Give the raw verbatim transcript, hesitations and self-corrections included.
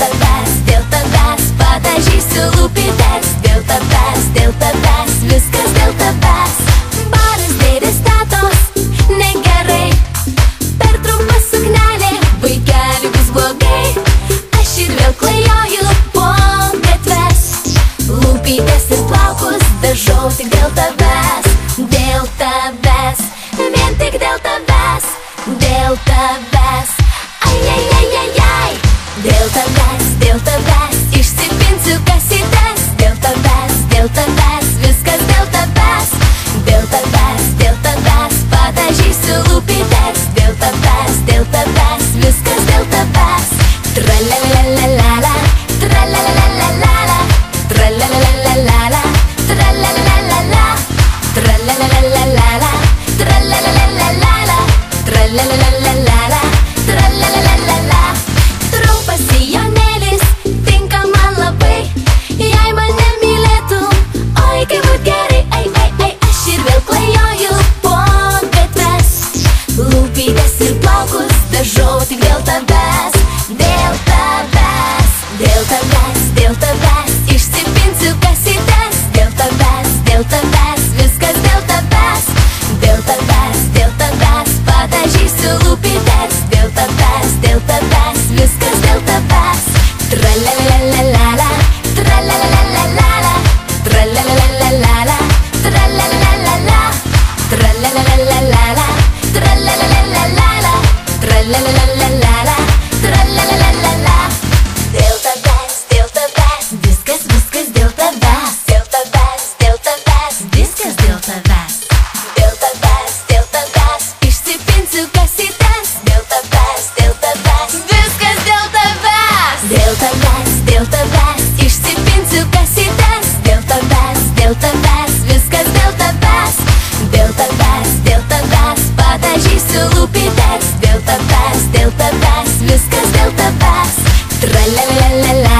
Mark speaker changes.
Speaker 1: tavęs, dėl tavęs padažysiu lūpytes, dėl tavęs, dėl tavęs, viskas dėl tavęs. Baras dėdės tetos, negerai, per trumpa suknelė, vaikeli bus blogai. Aš ir vėl klajoju po gatves, lūpytes ir plaukus dažau tik dėl tavęs, dėl tavęs, vien tik dėl tavęs, dėl tavęs. Ai, ai, ai, ai, ai. Dėl tavęs, dėl tavęs, išsipinsiu kasytes, dėl tavęs, dėl tavęs, viskas dėl tavęs, dėl tavęs, dėl tavęs, padažysiu lūpytes, dėl tavęs, dėl tavęs, viskas dėl tavęs. Tralalalala, tralalalala, tralalalala, tralalalala, tralalalala, tralalalala, tralalalala, tralalalala. Trumpas sijonėlis tinka man labai, jei mane mylėtum, oi kaip būt gerai. Ai, ai, ai, aš ir vėl klajoju po gatves, lūpytes ir plaukus dažau tik dėl tavęs, dėl tavęs, dėl tavęs, dėl tavęs, išsipinsiu kasytes, dėl tavęs, dėl tavęs, viskas dėl tavęs, dėl tavęs, dėl tavęs, padažysiu lūpytes, dėl tavęs, dėl tavęs, viskas dėl tavęs. Tralalalala, tralalalala, tralalalala, tralalalala, tralalalala, tralalalala, tralalalala, tralalalala. Dėl tavęs, dėl tavęs, viskas, viskas dėl tavęs, dėl tavęs, dėl tavęs, viskas dėl tavęs, dėl tavęs, dėl tavęs, išsipinsiu kasytes, dėl tavęs, dėl tavęs, viskas dėl tavęs, dėl tavęs, dėl tavęs, išsipinsiu kasytes, dėl tavęs, dėl tavęs, viskas dėl tavęs, dėl tavęs, dėl tavęs, padažysiu lūpytes, dėl tavęs, dėl tavęs, viskas dėl tavęs. Tralalalala.